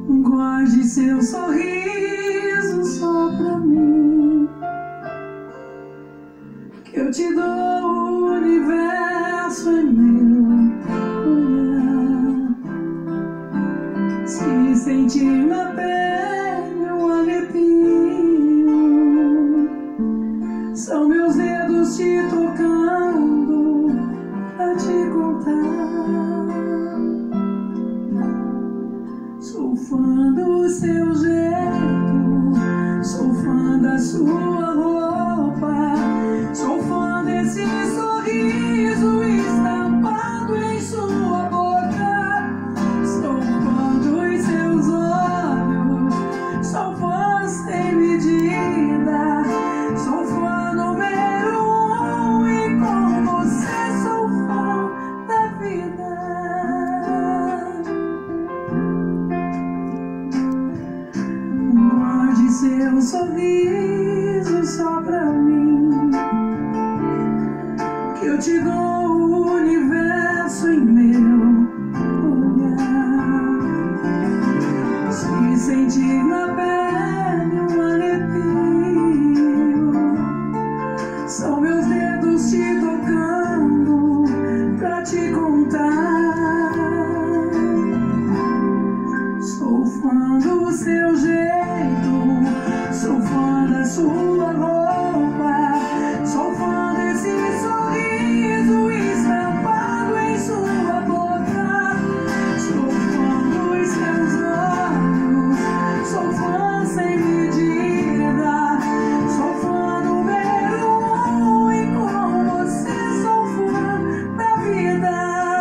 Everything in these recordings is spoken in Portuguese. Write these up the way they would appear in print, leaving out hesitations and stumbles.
Guarde seu sorriso só pra mim, que eu te dou o universo em meu olhar. Se sentir na pele um arrepio, são meus dedos te tocando pra te contar. Sou fã do seu jeito, sou fã da sua roupa, sou fã desse sorriso estampado em sua boca. Sou fã dos seus olhos, sou fã sem medida, sou fã número 1 e com você sou fã da vida. Guarde seu sorriso só pra mim, que eu te dou o universo em meu olhar. Se sentir na pele um arrepio, são meus dedos te tocando pra te contar. Sou fã do seu jeito, sou fã da sua roupa, sou fã desse sorriso estampado em sua boca. Sou fã dos seus olhos, sou fã sem medida, sou fã número 1 e com você sou fã da vida.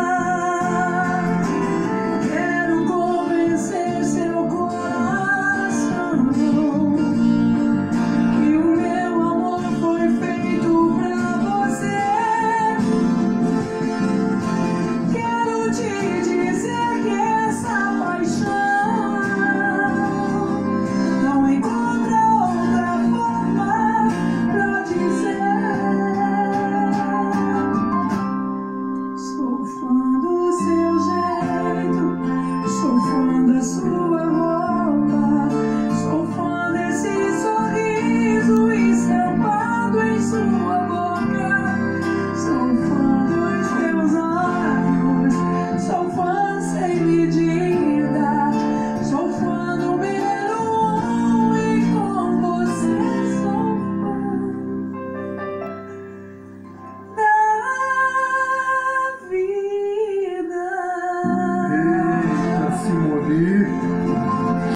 Quero convencer seu coração que o meu amor foi feito pra você. Quero te dizer que essa paixão não encontra outra forma pra dizer. Sou fã do seu jeito, sou fã da sua